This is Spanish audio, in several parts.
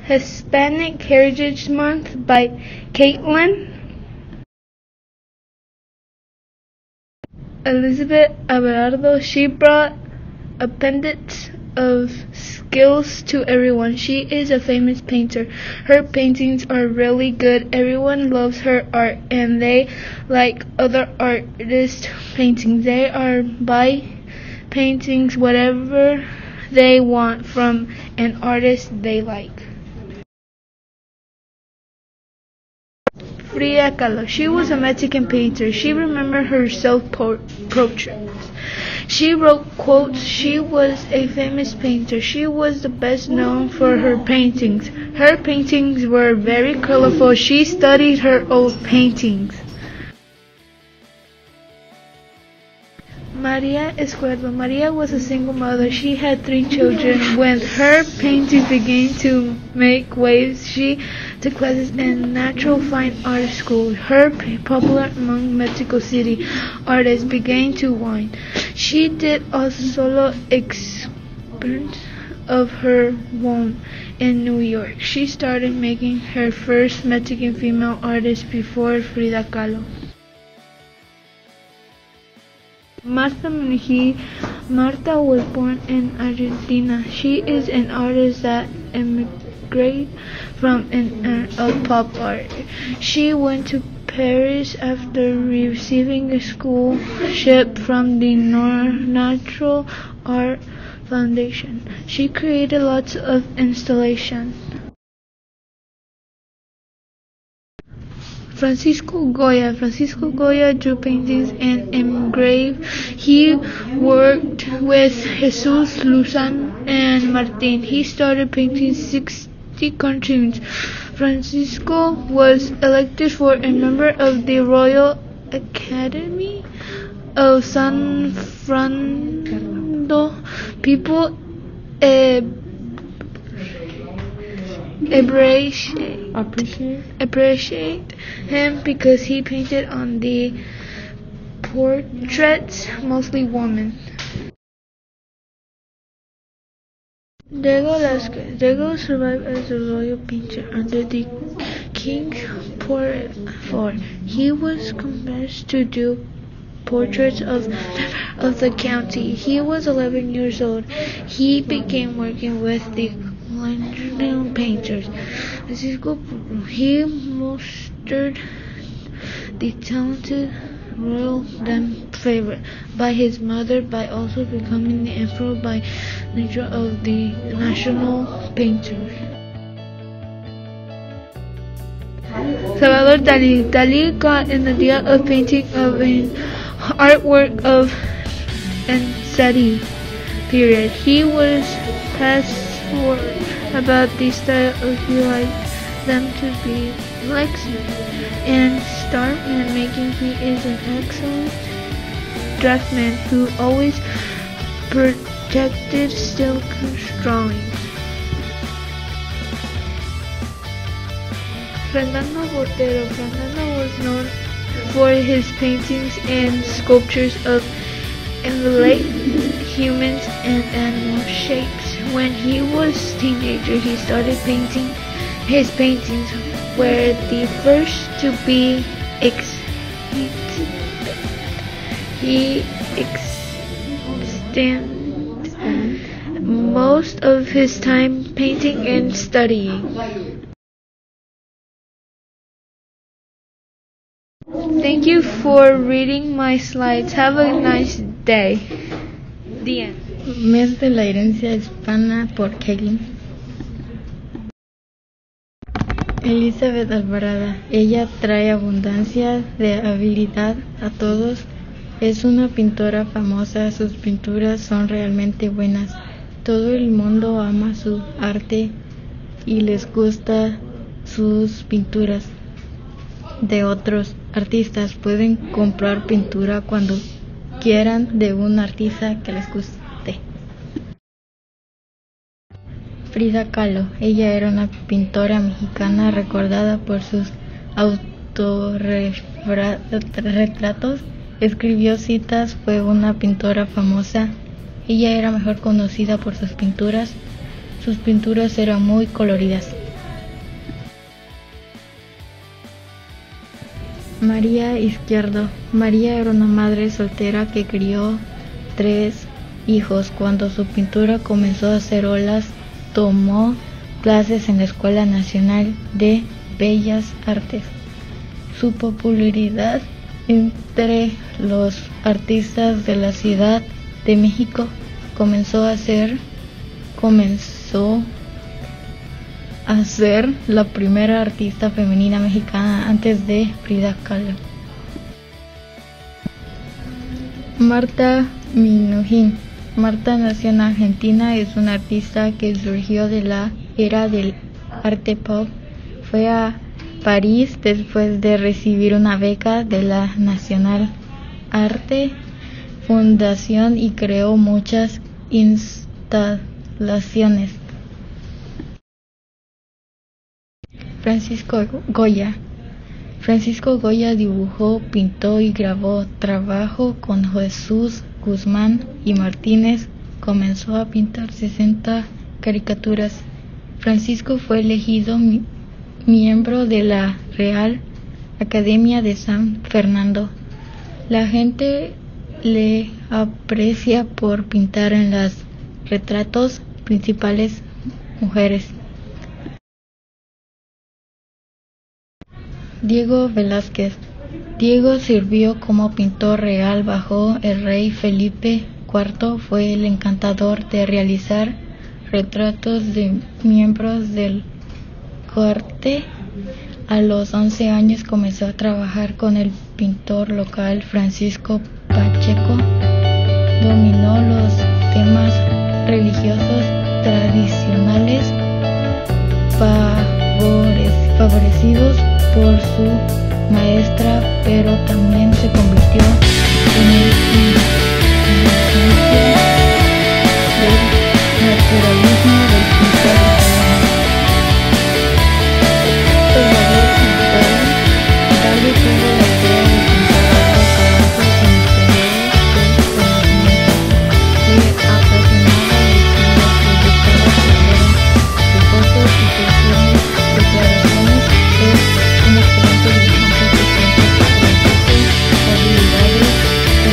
Hispanic Heritage Month by Caitlin. Elizabeth Abelardo, she brought abundance of skills to everyone. She is a famous painter. Her paintings are really good. Everyone loves her art and they like other artists' paintings. They are buy paintings whatever they want from an artist they like. Frida Kahlo. She was a Mexican painter. She remembered her self-portraits. She wrote quotes. She was a famous painter. She was the best known for her paintings. Her paintings were very colorful. She studied her old paintings. Maria Esquerdo. Maria was a single mother. She had 3 children. When her paintings began to make waves, she took classes in Natural Fine Art School. Her popular among Mexico City artists began to wine. She did a solo experiment of her own in New York. She started making her first Mexican female artist before Frida Kahlo. Marta Mejía. Marta was born in Argentina. She is an artist that immigrated from an era of pop art. She went to Paris after receiving a scholarship from the Natural Art Foundation. She created lots of installations. Francisco Goya. Francisco Goya drew paintings and engraved. He worked with Jesus Luzan and Martin. He started painting 60 cartoons. Francisco was elected for a member of the Royal Academy of San Fernando. People appreciate him because he painted on the portraits, mostly women. Diego Velázquez. Diego survived as a royal painter under the King Porfirio. He was commissioned to do portraits of the county. He was 11 years old. He began working with the Colonial painters. He mastered the talented royal then favored by his mother by also becoming the emperor by nature of the national painter. Salvador Dalí. Dalí got an idea of painting of an artwork of Antiquity period. He was passionate about the style of he liked them to be flexible and sharp in making. He is an excellent draftsman who always protected steel drawings. Fernando Botero. Fernando was known for his paintings and sculptures of invertebrate humans and animal shapes. When he was a teenager, he started painting. His paintings were the first to be exhibited. He spent most of his time painting and studying. Thank you for reading my slides. Have a nice day. The end. Mes de la herencia hispana por Caitlin. Elizabeth Alvarado. Ella trae abundancia de habilidad a todos. Es una pintora famosa. Sus pinturas son realmente buenas. Todo el mundo ama su arte y les gusta sus pinturas de otros artistas. Pueden comprar pintura cuando quieran de un artista que les guste. Frida Kahlo. Ella era una pintora mexicana recordada por sus autorretratos. Escribió citas, fue una pintora famosa. Ella era mejor conocida por sus pinturas. Sus pinturas eran muy coloridas. María Izquierdo. María era una madre soltera que crió 3 hijos. Cuando su pintura comenzó a hacer olas, tomó clases en la Escuela Nacional de Bellas Artes. Su popularidad entre los artistas de la Ciudad de México comenzó a ser la primera artista femenina mexicana antes de Frida Kahlo. Marta Minujín. Marta nació en Argentina, es una artista que surgió de la era del arte pop. Fue a París después de recibir una beca de la National Arte Fundación y creó muchas instalaciones. Francisco Goya. Francisco Goya dibujó, pintó y grabó. Trabajó con Jesús Guzmán y Martínez. Comenzó a pintar 60 caricaturas. Francisco fue elegido miembro de la Real Academia de San Fernando. La gente le aprecia por pintar en los retratos principales mujeres. Diego Velázquez. Diego sirvió como pintor real bajo el rey Felipe IV. Fue el encantador de realizar retratos de miembros del corte. A los 11 años comenzó a trabajar con el pintor local Francisco Pacheco. Dominó los temas religiosos tradicionales, favorecidos por su maestra, pero también se convirtió en el influencia del naturalismo del pintor italiano. Salvador Dalí tuvo la idea de pintar algo calazo en el periodo del Renacimiento. Se apasionaba de estilo que buscaba crear dibujos, situaciones, declaraciones. Es un excelente dibujante que cuenta con habilidades y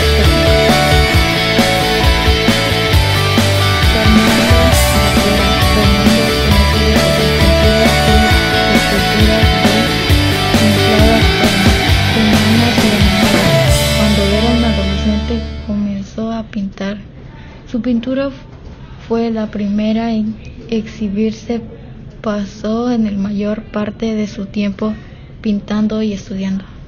Fernando Matera. Fernando es conocido por sus pinturas y esculturas de infladas humanas y animales. Cuando era un adolescente comenzó a pintar. Su pintura fue la primera en exhibirse. Pasó en la mayor parte de su tiempo pintando y estudiando.